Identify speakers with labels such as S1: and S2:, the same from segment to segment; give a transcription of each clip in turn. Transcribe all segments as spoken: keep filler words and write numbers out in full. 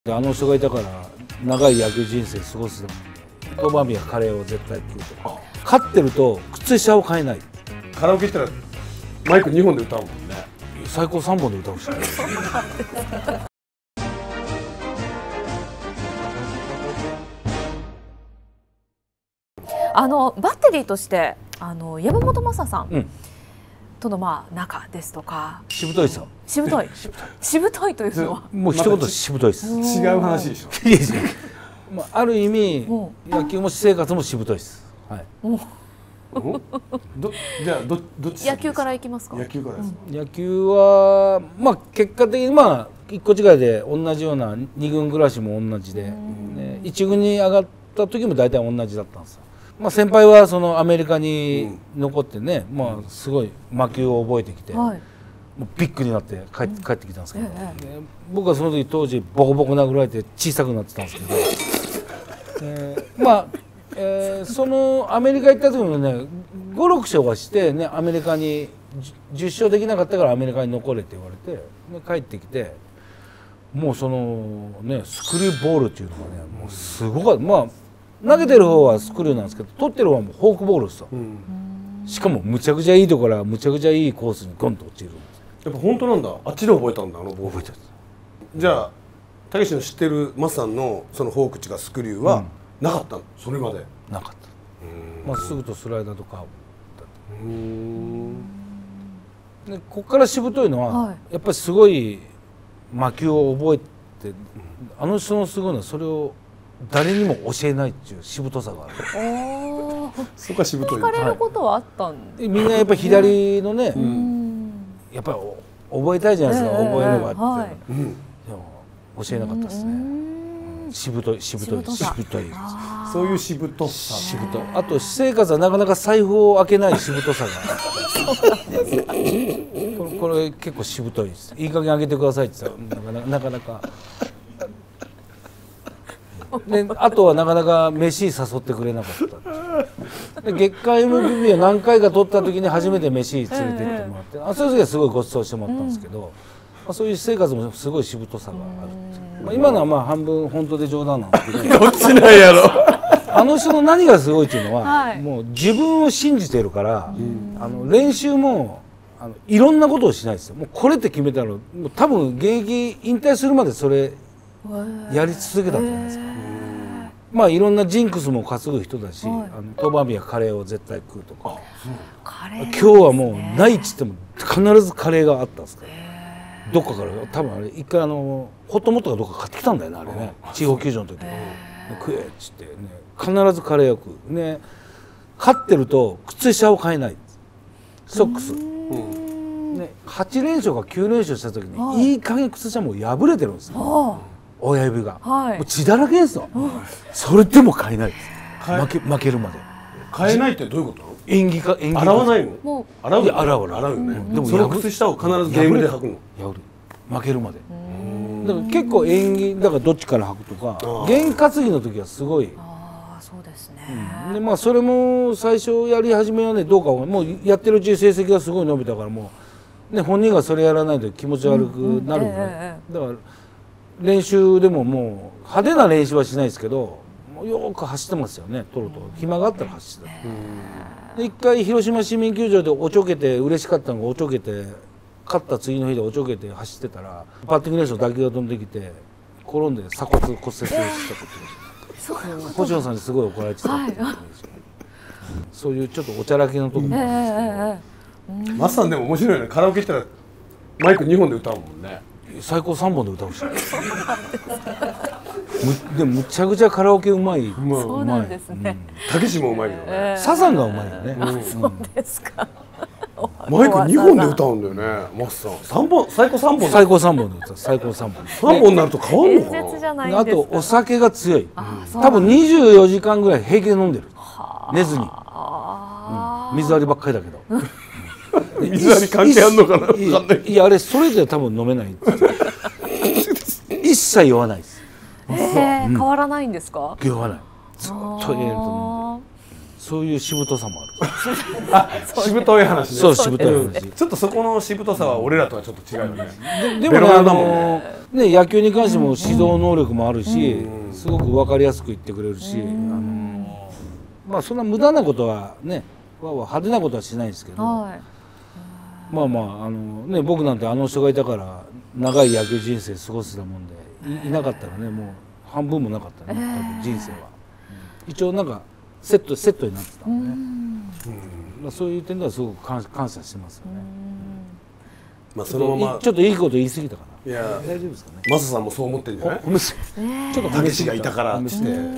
S1: あの人がいたから長い野球人生過ごす豆板醤やカレーを絶対食うとか、勝ってると靴下を買えない。
S2: カラオケ行ったらマイクにほんで歌うもんね。
S1: 最高さんぼんで歌うし
S3: あのバッテリーとしてあの山本昌さん、
S1: うん、と
S3: のまあ仲ですとか、
S1: しぶといさ、
S3: しぶといしぶといというのは
S1: もう一言しぶといです。
S2: 違う話でしょ。
S1: いやいや、まあ、ある意味野球も私生活もしぶといです。はい。
S2: どじゃあどどっち
S3: 野球からいきますか。
S2: 野球からです。
S1: 野球はまあ結果的にまあ一個違いで同じような二軍暮らしも同じで、ね、一軍に上がった時も大体同じだったんですよ。まあ先輩はそのアメリカに残ってね、うん、まあすごい魔球を覚えてきて、はい、もうビッグになって帰って帰ってきたんですけど、うんええ、僕はその時当時ボコボコ殴られて小さくなってたんですけど、えー、まあ、えー、そのアメリカ行った時もねごろく勝はしてね、アメリカにじゅっ勝できなかったからアメリカに残れって言われて、で帰ってきて、もうそのねスクリューボールっていうのがねもうすごかった。まあ投げてる方はスクリューなんですけど、取ってる方はもうフォークボールですよ、うん、しかもむちゃくちゃいいところはむちゃくちゃいいコースにゴンと落ちるんです。
S2: やっぱ本当なんだ。あっちで覚えたんだ、あのボール。覚えてる。じゃあたけしの知ってるマスさんのそのフォーク違うスクリューはなかったの、それまで。
S1: なかった。まっすぐとスライダーとか。うーんでここからしぶといのは、はい、やっぱりすごい魔球を覚えて、あの人のすごいのはそれを誰にも教えないっていうしぶとさがある。
S2: そこはしぶとい。
S3: 聞かれることはあったんで、
S1: はい、みんなやっぱり左のね、うん、やっぱり覚えたいじゃないですか、えー、覚えればって、はい、うん、でも教えなかったですね。しぶといしぶといしぶとい。
S2: そういうしぶとさ。
S1: しぶとい。あと私生活はなかなか財布を開けないしぶとさがこれ、これ結構しぶといです。いい加減開けてくださいって言ったらなかなかで、あとはなかなか飯誘ってくれなかったで、月間 エムブイピー を何回か取った時に初めて飯連れてってもらって、あそういう時はすごいご馳走してもらったんですけど、まあ、そういう生活もすごいしぶとさがある。まあ、今のはまあ半分本当で冗談なんですけど
S2: どっちなんやろ
S1: あの人の何がすごいっていうのは、はい、もう自分を信じてるから、うん、あの練習もあのいろんなことをしないですよ。もうこれって決めたらもう多分現役引退するまでそれやり続けたと思いますから。まあいろんなジンクスも担ぐ人だし、はい、あの豆板醤やカレーを絶対食うとか、今日はもうないっつっても必ずカレーがあったんですから、どっかから多分あれ一回あのホットモットがどっか買ってきたんだよね、あれね、地方球場の時に食えっつってね、必ずカレーを食うね。勝ってると靴下を買えない、ソックス、ね、はちれんしょうかきゅうれんしょうした時に、はい、いい加減靴下もう破れてるんですよ、親指が、はい、もう血だらけですよ、うん、それでも買えないです。負け、負けるまで
S2: 買えないってどういうこと？
S1: 演技か演技
S2: 洗わないの？もう洗うよ、
S1: 洗う
S2: 洗うよね、うん、
S1: でも
S2: その靴下を必ずゲームで履くの？
S1: 破る、負けるまで。だから結構演技だからどっちから履くとか、験担ぎの時はすごい。
S3: ああそうですね、
S1: うん、でまあそれも最初やり始めはねどうかもうやってるうちに成績がすごい伸びたから、もうね本人がそれやらないと気持ち悪くなるのね。だから練習でももう派手な練習はしないですけど、もうよく走ってますよね。取ると暇があったら走ってた。で一回広島市民球場でおちょけて嬉しかったのが、おちょけて勝った次の日でおちょけて走ってたらバッティング練習の打球が飛んできて転んで鎖骨骨折をしたことで、星野さんにすごい怒られてたっていう、はい、そういうちょっとおちゃらけのところもあるんですけど、
S2: マスさんでも面白いよね。カラオケ行ったらマイクにほんで歌うもんね。最
S1: 高さんぼんで歌うしでもむちゃくちゃカラオケうまい。
S3: そうなんですね。
S2: たけしもうまいよね。
S1: サザンがうまいよね。
S3: そうですか。
S2: マイクにほんで歌うんだよね、マスさん。三本、最高三本。
S1: 最高三本で歌う。最高三本。
S2: 三本になると変わるのかな。
S1: あとお酒が強い。多分にじゅうよじかんぐらい平気で飲んでる。寝ずに。水割りばっかりだけど。
S2: 水割り関係あんのかな。
S1: いやあれそれじゃ多分飲めない。一切酔わないです。
S3: 変わらないんですか？
S1: 酔わない。ずっと入れると飲んで。 そういうしぶとさもある。
S2: あ、しぶとい話ね。
S1: そう、しぶとい話。
S2: ちょっとそこのしぶとさは俺らとはちょっと違うよね。
S1: でもね、あのね、野球に関しても指導能力もあるし、すごく分かりやすく言ってくれるし、あのまあそんな無駄なことはね、派手なことはしないですけど、まあまああのね、僕なんてあの人がいたから長い野球人生過ごせたもんで、い, いなかったらね、もう半分もなかったね、多分人生は。一応なんかセットセットになってたんでね。まあそういう点ではすごく感感謝してますよね。
S2: まあそのまま
S1: ちょっといいこと言い過ぎたかな。
S2: いや
S1: 大丈夫ですかね。
S2: マサさんもそう思ってんじゃない？
S1: ちょっと
S2: たけしがいたからって。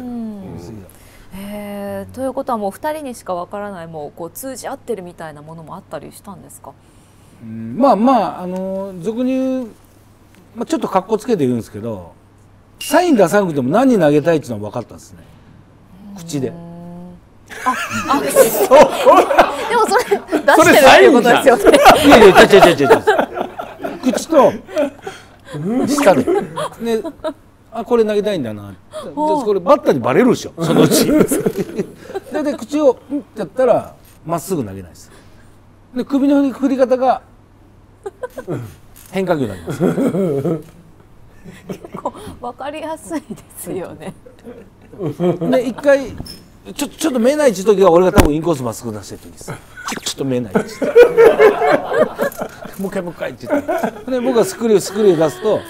S3: えー、ということはもうふたりにしかわからないもうこう通じ合ってるみたいなものもあったりしたんですか？
S1: うん、まあまああの俗に言う、まあ、ちょっと格好つけて言うんですけど、サイン出さなくても何に投げたいっていうのは分かったんですね。口で。
S3: あ、あ、でもそれ出してるっていうことですよね。
S1: いやいや、違う違う違う違う。口と舌で。ね、あ、これ投げたいんだな。でこれバッターにバレるでしょ。そのうち。でで口をうんってやったらまっすぐ投げないです。で首の振り方が変化球になります。
S3: 結構わかりやすいですよね。
S1: で一回ちょちょっと見えないって時は俺が多分インコースまっすぐ出してる時です。ちょちょっと見えないって言ってもう一回もう一回って言ってで僕がスクリュースクリュー出すと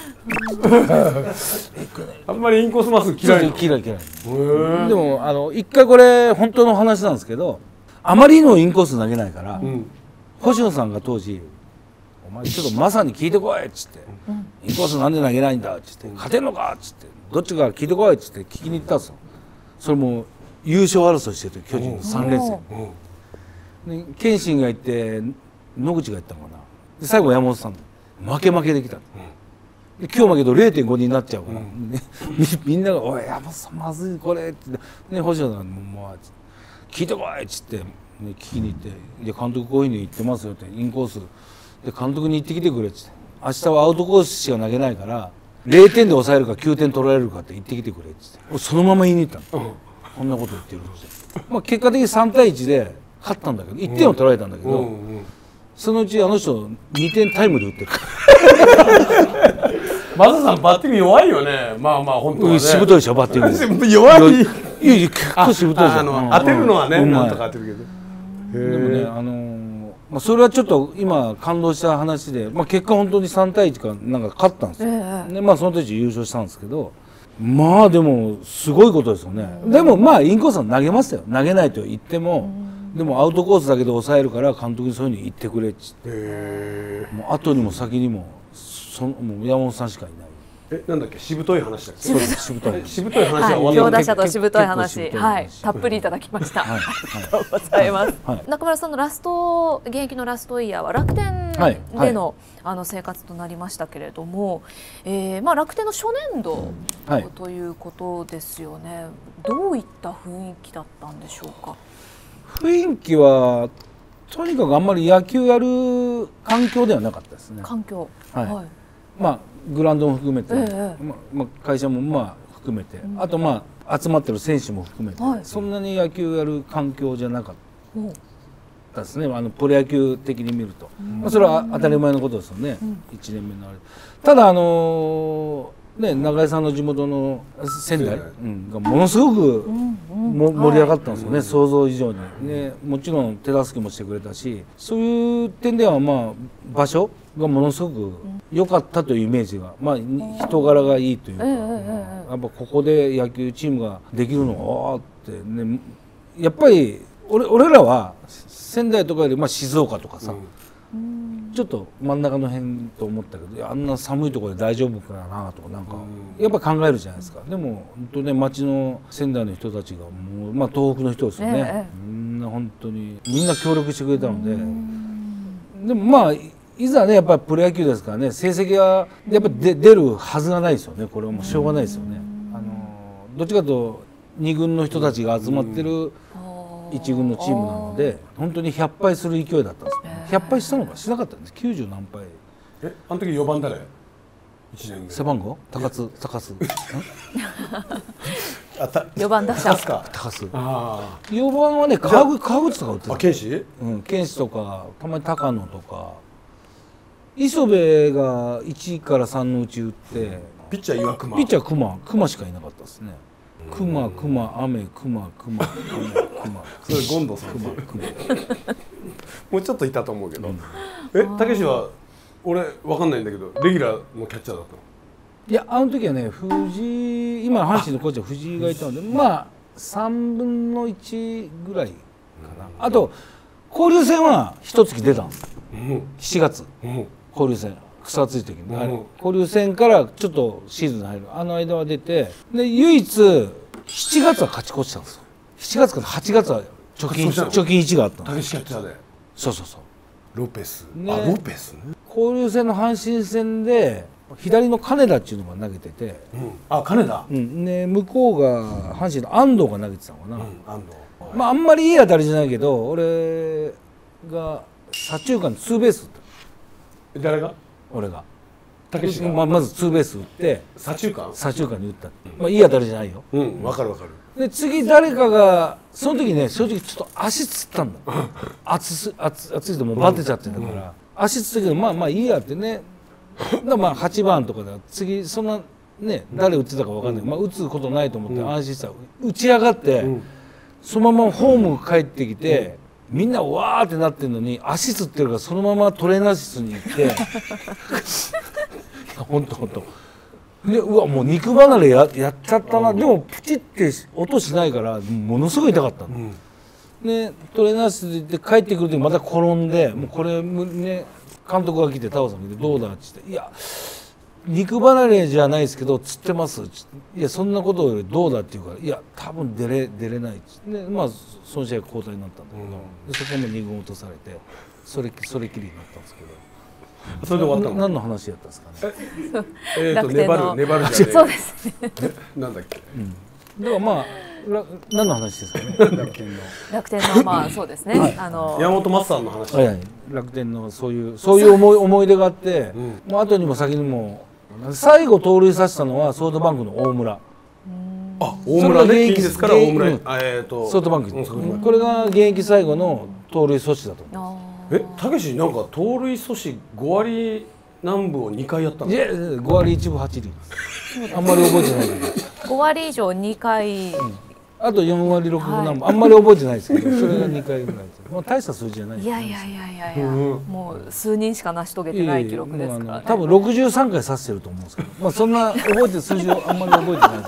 S2: あんまりインコースまっすぐ嫌いな。
S1: 嫌い嫌い。でもあの一回これ本当の話なんですけど、あまりのインコース投げないから、うん、星野さんが当時「お前ちょっとマサに聞いてこい」っつって「うん、インコースなんで投げないんだ」っつって「勝てんのか」っつって「どっちか聞いてこい」っつって聞きに行ったんですよ。それも優勝争いしてて巨人のさん連戦で謙信が行って野口が行ったのかな。で最後山本さん負け負けできた。で今日負けると れいてんご になっちゃうから、うん、み, みんなが「おい山本さんまずいこれ」って、ね、星野さんもう「聞いてこい」っつって、ね、聞きに行って「いや監督こういうふうに言ってますよ」ってインコースで監督に言ってきてくれっつって「明日はアウトコースしか投げないかられいてんで抑えるかきゅうてん取られるかって言ってきてくれ」っつってそのまま言いに行ったの。うん、こんなこと言ってるって、まあ、結果的にさんたいいちで勝ったんだけどいってんを取られたんだけど、うんうんうん、そのうちあの人にてんタイムで打ってる。
S2: マサさんバッティング弱いよね。まあまあ本当はね。
S1: しぶといでしょバッティング。
S2: 弱い。
S1: いやいや結構しぶといでしょ。あの
S2: 当てるのはね、うん、なんとか当てる
S1: けど。でもねあのー、まあそれはちょっと今感動した話で、まあ結果本当にさんたいいちかなんか勝ったんですよ。えー、でまあその時優勝したんですけど。まあでもすごいことですよね。でもまあインコースは投げますよ。投げないと言っても、でもアウトコースだけで抑えるから監督にそういうふうに言ってくれっつって。もう後にも先にもそのもう山本さんしかいない。
S2: え、なんだっけ、しぶとい話だっけ。
S1: そうですしぶとい。
S2: しぶとい話は終わ
S3: った。強打者としぶとい話、はい、たっぷりいただきました。ありがとうございます。中村さんのラスト現役のラストイヤーは楽天でのあの生活となりましたけれども、えー、まあ楽天の初年度ということですよね。どういった雰囲気だったんでしょうか。
S1: 雰囲気はとにかくあんまり野球やる環境ではなかったですね。
S3: 環境。
S1: はい。はい、まあグラウンドも含めて、ええ、ままあ会社もまあ含めて、うん、あとまあ集まってる選手も含めて、はい、そんなに野球やる環境じゃなかったですね。あのプロ野球的に見ると、まあそれは当たり前のことですよね。うん、いちねんめのあれ。ただあのー、ね中井さんの地元の仙台、うん、がものすごくも盛り上がったんですよね。はい、想像以上にね。もちろん手助けもしてくれたし、そういう点ではまあ場所がものすごく良かったというイメージが、まあ人柄がいいというか、やっぱここで野球チームができるのはってね。やっぱり 俺, 俺らは仙台とかよりまあ静岡とかさ、うん、ちょっと真ん中の辺と思ったけど、あんな寒いところで大丈夫かなとかなんかやっぱ考えるじゃないですか。でも本当ね町の仙台の人たちがもうまあ東北の人ですよね。ええ、みんな本当にみんな協力してくれたので、でもまあいざねやっぱりプロ野球ですからね、成績がやっぱり出るはずがないですよね。これはもうしょうがないですよね。あのどっちかというとに軍の人たちが集まってるいち軍のチームなので本当にひゃっぱいする勢いだったんですよ。ひゃっぱいしたのかしなかったんです。きゅうじゅう何敗。
S2: え、あの時よばん誰？いちねんめ。
S1: 背番号？高津高津。
S2: あ
S3: よばん打者。
S1: 高須。よばんはね川口とか打ってた。
S2: あ、剣士？
S1: うん、剣士とかたまに高野とか。磯部がいちからさんのうち打って、
S2: ピッチャー岩隈。
S1: ピッチャー熊熊しかいなかったですね。熊熊雨熊熊雨熊。
S2: それ権藤さん。
S1: 熊熊。
S2: もうちょっといたと思うけど。え、たけしは俺わかんないんだけどレギュラーのキャッチャーだったの？
S1: いや、あの時はね、藤井、今阪神のコーチは藤井がいたので、まあさんぶんのいちぐらいかな。あと交流戦は一月出たんです。しちがつ、交流戦草厚い時に、あれ交流戦からちょっとシーズン入るあの間は出て、で唯一しちがつは勝ち越したんですよ。しちがつからはちがつは貯金貯金いちがあったの。
S2: たけしキャッチャーで。
S1: そうそうそう。
S2: ロペス。あ、ロペスね。
S1: 交流戦の阪神戦で左の金田っていうのが投げてて、
S2: うん、あ、金田、
S1: うん、で向こうが阪神の安藤が投げてたのかな、うん、
S2: 安藤、
S1: まああんまりいい当たりじゃないけど、俺が左中間でツーベース打った。
S2: 誰が？
S1: 俺が。
S2: たけしが、
S1: まあ、まずツーベース打って
S2: 左中間
S1: 左中間に打った、まあ、いい当たりじゃないよ。
S2: うん、分かる分かる。
S1: で次誰かがその時ね、正直ちょっと足つったんだ熱す熱熱いともうバテちゃってんだから、うん、足つったけどまあまあいいやってね。だまあはちばんとかで次そんなね誰打ってたか分かんない、うん、まあ打つことないと思って安心した、うん、打ち上がって、うん、そのままホーム帰ってきて、うん、みんなわーってなってるのに足つってるからそのままトレーナー室に行って本当本当で、うわもう肉離れ や, やっちゃったな、うん、でもプチって音しないからものすごい痛かったの、うん、でトレーナー室に行って帰ってくる時また転んで、もうこれね監督が来てタオさん見てどうだって言って、いや肉離れじゃないですけどつってます。いやそんなことよりどうだって言うから、いや多分出れ出れないで、まあその試合交代になったんだけど、うん、でそこもにぐん落とされてそれそれきりになったんですけど。
S2: それで終わったの？
S1: 何の話やったんですかね。
S2: えっと粘る粘るじゃねえ。
S3: そうですね。
S2: なんだっけ。
S1: うん、だからまあ何の話ですかね。楽天の。
S3: 楽天のまあそうですね。はい、あの
S2: 山本松さんの話。
S1: はいはい。楽天のそういうそういう思い思い出があって、うん、もう後にも先にも最後盗塁させたのはソフトバンクの大村。
S2: あ、大村ね。近畿ですから大村。えっと
S1: ソフトバンク。これが現役最後の盗塁阻止だと思う。
S2: え、たけしなんか盗塁阻止ごわりなんぶをにかいやったの？
S1: いやごわりいちぶはちりあんまり覚えてないけど
S3: ごわり以上にかい、うん、
S1: あとよんわりろくぶなんぶ、はい、あんまり覚えてないですけどそれがにかいぐらいです。まあ大した数字じゃないです、ね、
S3: いやいやいやいやいや、うん、もう数人しか成し遂げてない記録ですから、ね、
S1: 多分ろくじゅうさんかい指してると思うんですけど、まあそんな覚えてる数字をあんまり覚えてない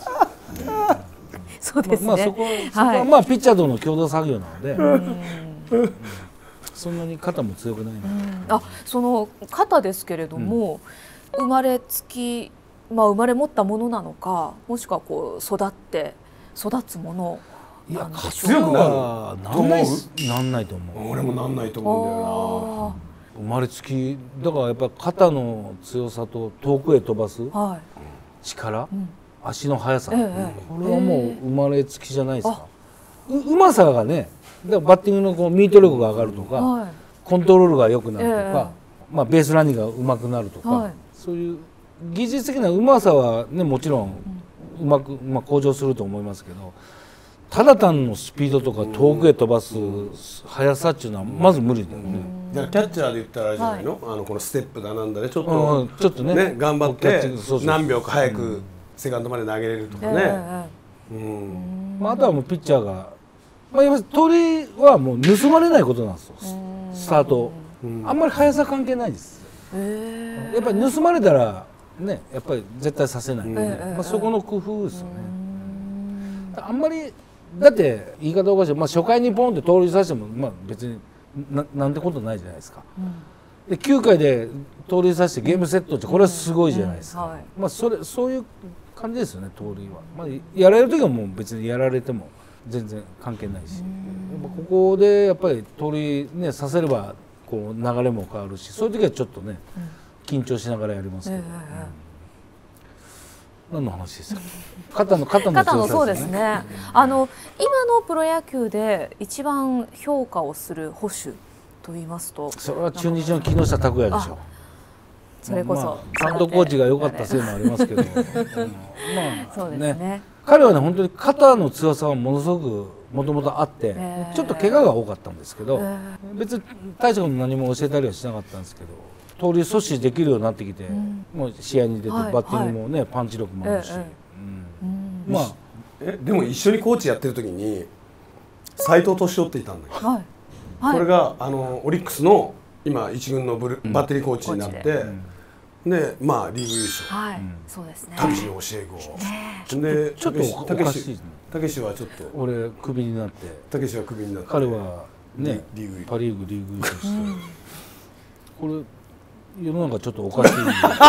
S1: です
S3: そうですね。
S1: まあそこそこはまあピッチャーとの共同作業なので、うんそんなに肩も強くないの、うん、
S3: あその肩ですけれども、うん、生まれつき、まあ、生まれ持ったものなのか、もしくはこう育って育つものなんでしょう。
S2: 強くなる
S1: なんないなんないと思う。
S2: 俺もなんないと思うんだよ
S1: な。生まれつきだからやっぱ肩の強さと遠くへ飛ばす力、はい、うん、足の速さ、ええ、これはもう生まれつきじゃないですか。う, うまさがね、だからバッティングのこうミート力が上がるとか、はい、コントロールが良くなるとか、えーまあ、ベースランニングが上手くなるとか、はい、そういう技術的なうまさは、ね、もちろんうまく、まあ、向上すると思いますけど、ただ単のスピードとか遠くへ飛ばす速さっていうのはまず無理だよね。
S2: だからキャッチャーで言ったらあれじゃないの、はい、あのこのステップだなんだでちょっと、
S1: うん、ちょっとね、
S2: ね頑張って何秒か早くセカンドまで投げれるとかね。
S1: あとはもうピッチャーが、まあ、やっぱり盗塁はもう盗まれないことなんですよ、スタート。あんまり速さ関係ないです。やっぱり盗まれたらね、やっぱり絶対させないので、まあ、そこの工夫ですよね。あんまりだって言い方おかしい、まあ、初回にポンって盗塁させても、まあ、別に な, なんてことないじゃないですか。できゅうかいで盗塁させてゲームセットってこれはすごいじゃないですか。まあそれそういう感じですよね、盗塁は。まあ、やられる時はもう別にやられても全然関係ないし、ここでやっぱり盗塁ねさせればこう流れも変わるし、そういう時はちょっとね、緊張しながらやりますけど。何の話ですか。肩の肩の強さですね。肩のそうですね。
S3: あの今のプロ野球で一番評価をする捕手と言いますと、
S1: それは中日の木下拓哉でしょ。
S3: それこそ
S1: 監督コーチが良かったせいもありますけど、ま
S3: あそうですね。
S1: 彼はね本当に肩の強さはものすごくもともとあって、ちょっと怪我が多かったんですけど、別に大したこと何も教えたりはしなかったんですけど、盗塁阻止できるようになってきて、もう試合に出てバッティングもねパンチ力もあるし、
S2: まあえでも一緒にコーチやってる時に斉藤敏夫っていたんだけど、これがあのオリックスの今一軍のブルバッテリーコーチになって。でまあリーグ優勝、
S3: はい、そうですね。
S2: たけしの教え子で、
S1: ちょっとおかしい。
S2: たけしはちょっと
S1: 俺クビになって、
S2: たけしはクビになって、
S1: 彼はね
S2: リーグ
S1: パリーグリーグ優勝して、これ世の中ちょっとおかしい。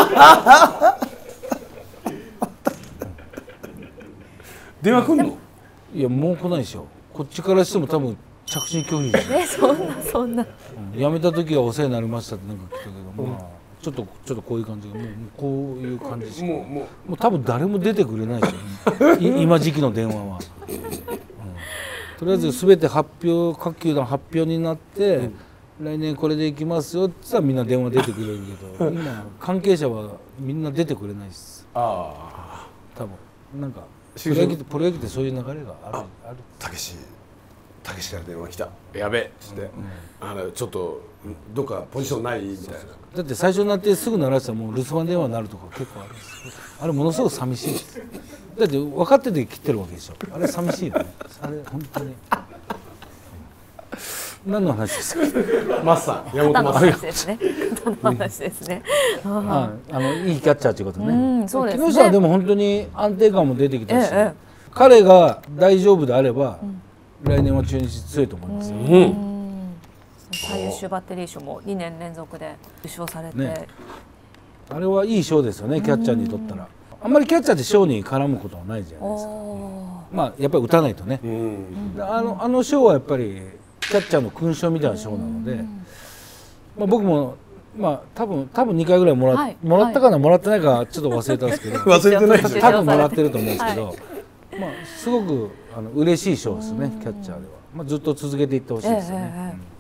S2: 電話来んの？
S1: いやもう来ないでしょ。こっちからしても多分着信拒否でしょ。
S3: えそんなそんな。
S1: 辞めた時はお世話になりましたってなんか来たけど、まあ。ちょっとちょっとこういう感じがもうこういう感じしかもうもうもう多分誰も出てくれないでしょ今時期の電話は、うん、とりあえず全て発表各球団発表になって、うん、来年これでいきますよって言ったらみんな電話出てくれるけど今関係者はみんな出てくれないです。ああ多分なんかプロ野球プロ野球ってそういう流れがあるある。
S2: たけしたけしから電話来たやべえっつって、うん、あのちょっとどっかポジションないみたいな。
S1: だって最初になってすぐ鳴らしたらもう留守番電話になるとか結構あるんです。あれものすごく寂しいです。だって分かってて切ってるわけでしょ。あれ寂しいよね。あれ本当に何の話ですか。
S2: マッサン山本マッサン
S3: 話ですね。話ですね。
S1: ああのいいキャッチャーということね。
S3: うん、そうですね。
S1: 木下はでも本当に安定感も出てきたし、ええ、彼が大丈夫であれば、うん、来年は中日強いと思いますよ。うん、
S3: 最優秀バッテリー賞もにねん連続で受賞されて、ね、
S1: あれはいい賞ですよねキャッチャーにとったら。あんまりキャッチャーって賞に絡むことはないじゃないですか。まあやっぱり打たないとね。あのあの賞はやっぱりキャッチャーの勲章みたいな賞なので、まあ僕もまあ多分多分にかいぐらいもら、はい、もらったかな、はい、もらってないかちょっと忘れたんですけど
S2: 忘れてないですよ。
S1: 多分もらってると思うんですけど、はい、まあすごくあの嬉しい賞ですねキャッチャーでは。まあずっと続けていってほしいですよね。ええ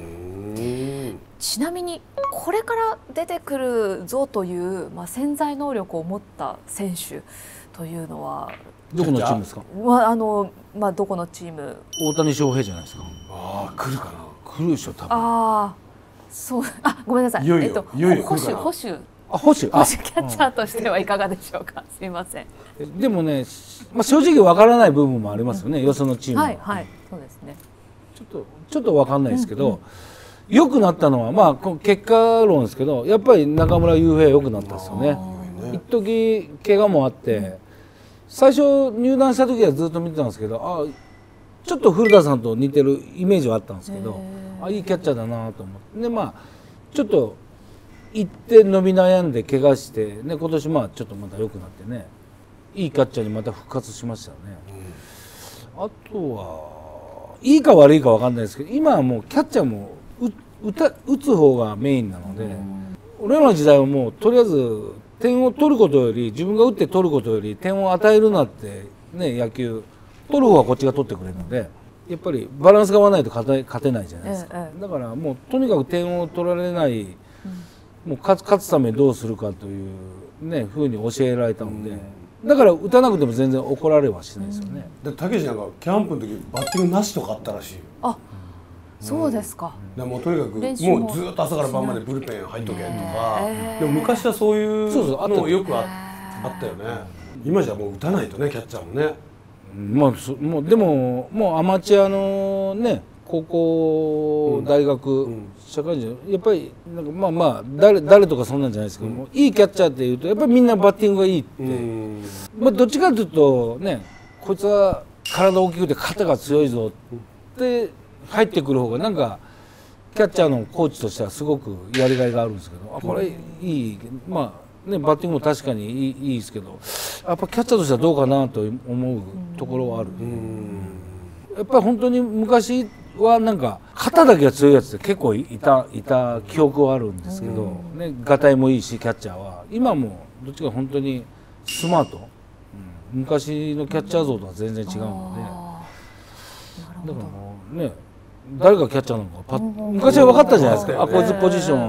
S3: ちなみにこれから出てくるぞという、まあ、潜在能力を持った選手というのは
S1: どこのチームですか。
S3: まああのまあ、どこのチーム。
S1: 大谷翔平じゃないですか。
S2: ああ来るかな。
S1: 来るでしょ多分。
S3: ああそうあごめんなさい。
S2: いよいよ、えっと、いよいよ
S3: 保守保守
S1: あ保守
S3: 保守キャッチャーとしてはいかがでしょうか。すみません。
S1: でもね、まあ、正直わからない部分もありますよね、うん、よそのチームは。
S3: はいはいそうですね。
S1: ちょっとちょっとわかんないですけど。うんうん良くなったのはまあ結果論ですけどやっぱり中村悠平良くなったですよね。一時怪我もあって最初入団した時はずっと見てたんですけどあちょっと古田さんと似てるイメージはあったんですけどあいいキャッチャーだなと思ってでまあちょっと一点伸び悩んで怪我して、ね、今年まあちょっとまた良くなってねいいキャッチャーにまた復活しましたよね。あとはいいか悪いか分かんないですけど今はもうキャッチャーも打た打つ方がメインなので、うん、俺らの時代はもうとりあえず点を取ることより自分が打って取ることより点を与えるなってね野球取る方はこっちが取ってくれるのでやっぱりバランスが合わないと勝て勝てないじゃないですか、ええ、だからもうとにかく点を取られない、うん、もう勝つ勝つためにどうするかというねふうに教えられたので、うん、だから打たなくても全然怒られはしないですよね。
S2: うん、たけしなんかキャンプの時バッティングなしとかあったらしいよ。
S3: あそうですか。
S2: うん、もうとにかくもうずっと朝から晩までブルペン入っとけとか、でも昔はそういうのよくあったよね。今じゃもう打たないとねキャッチャーもね。
S1: まあもうでももうアマチュアのね高校大学、うん、社会人やっぱりなんかまあまあ誰誰とかそんなんじゃないですけども、うん、いいキャッチャーっていうとやっぱりみんなバッティングがいいって、うん、まあどっちかというとねこいつは体大きくて肩が強いぞって入ってくる方がなんかキャッチャーのコーチとしてはすごくやりがいがあるんですけどあこれいいまあねバッティングも確かにいい、いいですけどやっぱキャッチャーとしてはどうかなと思うところはある。やっぱり本当に昔はなんか肩だけが強いやつって結構いたいた記憶はあるんですけどねガタイもいいしキャッチャーは今もどっちか本当にスマート、うん、昔のキャッチャー像とは全然違うのでだからもうね誰がキャッチャーなのかパッ昔は分かったじゃないですかあこいつポジションキ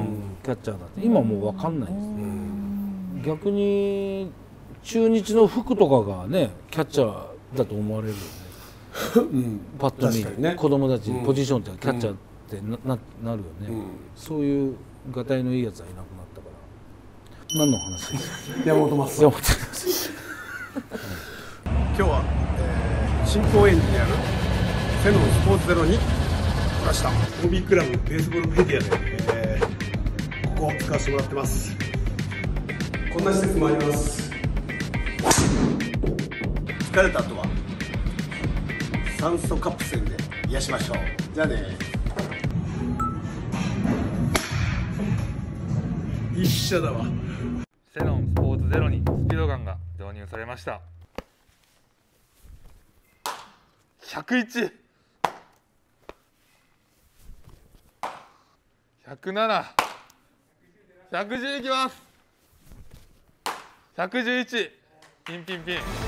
S1: キャッチャーだって今もう分かんないですね。逆に中日の福とかがねキャッチャーだと思われるよね。うん、パッと見、ね、子供たちポジションってキャッチャーってな、うん、な, なるよね、うん、そういうがたいのいいやつはいなくなったから何の話ですか。
S2: 山本昌山本今日は、えー、新高円寺にあるセノンスポーツゼロに来ました。 オービー クラブベースボールメディアで、えー、ここを使わせてもらってます。こんな施設もあります。疲れた後は酸素カプセルで癒しましょう。じゃあね。一緒だわ。
S4: セノンスポーツゼロにスピードガンが導入されました。ひゃくいち、ひゃくなな、ひゃくじゅういきます。ひゃくじゅういち、ピンピンピン。